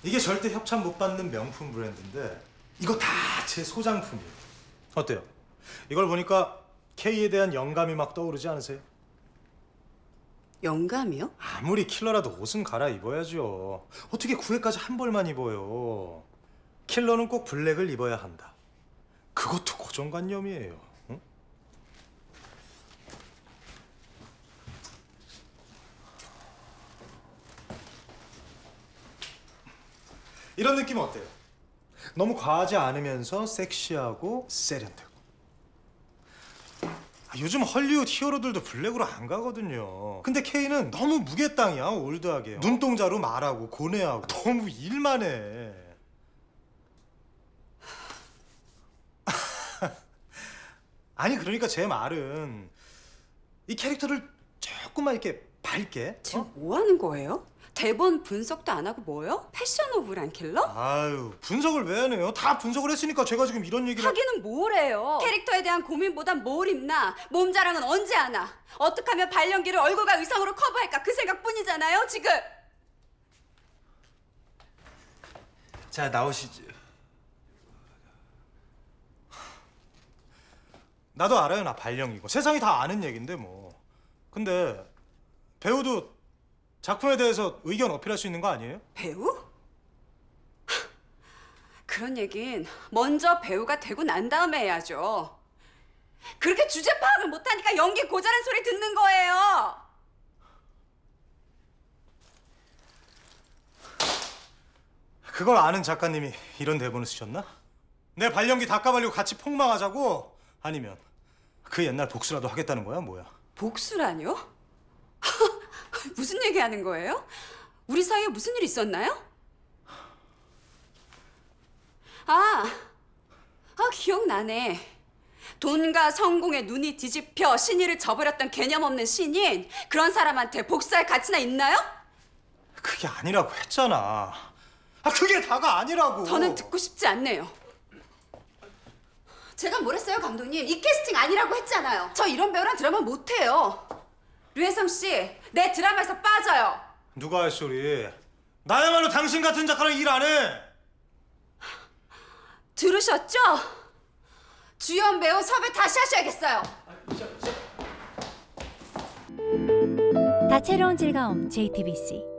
이게 절대 협찬 못 받는 명품 브랜드인데 이거 다 제 소장품이에요. 어때요? 이걸 보니까 K에 대한 영감이 막 떠오르지 않으세요? 영감이요? 아무리 킬러라도 옷은 갈아입어야죠. 어떻게 9회까지 한 벌만 입어요? 킬러는 꼭 블랙을 입어야 한다. 그것도 고정관념이에요. 응? 이런 느낌 어때요? 너무 과하지 않으면서 섹시하고 세련되고. 요즘 헐리우드 히어로들도 블랙으로 안 가거든요. 근데 K는 너무 무게땅이야. 올드하게 눈동자로 말하고 고뇌하고 너무 일만 해. 아니 그러니까 제 말은 이 캐릭터를 조금만 이렇게 밝게. 지금 뭐 하는 거예요? 대본 분석도 안 하고 뭐요? 패셔너블한 킬러? 아유 분석을 왜 안 해요? 다 분석을 했으니까 제가 지금 이런 얘기를. 하기는 뭐래요? 캐릭터에 대한 고민보단 뭘 입나? 몸 자랑은 언제 하나? 어떻게 하면 발연기를 얼굴과 의상으로 커버할까? 그 생각뿐이잖아요 지금. 자 나오시지. 나도 알아요. 나 발령이고 세상이 다 아는 얘긴데 뭐. 근데 배우도 작품에 대해서 의견 어필할 수 있는 거 아니에요? 배우? 그런 얘긴 먼저 배우가 되고 난 다음에 해야죠. 그렇게 주제 파악을 못하니까 연기 고자란 소리 듣는 거예요. 그걸 아는 작가님이 이런 대본을 쓰셨나? 내 발연기 다 까발리고 같이 폭망하자고? 아니면 그 옛날 복수라도 하겠다는 거야 뭐야? 복수라뇨? 무슨 얘기하는 거예요? 우리 사이에 무슨 일 있었나요? 기억나네. 돈과 성공에 눈이 뒤집혀 신의를 저버렸던 개념 없는 신인, 그런 사람한테 복수할 가치나 있나요? 그게 아니라고 했잖아. 그게 다가 아니라고. 저는 듣고 싶지 않네요. 제가 뭘 했어요, 감독님? 이 캐스팅 아니라고 했잖아요. 저 이런 배우랑 드라마 못해요. 류혜성 씨, 내 드라마에서 빠져요. 누가 할 소리? 나야말로 당신 같은 작가랑 일 안 해. 들으셨죠? 주연 배우 섭외 다시 하셔야겠어요. 다채로운 즐거움 JTBC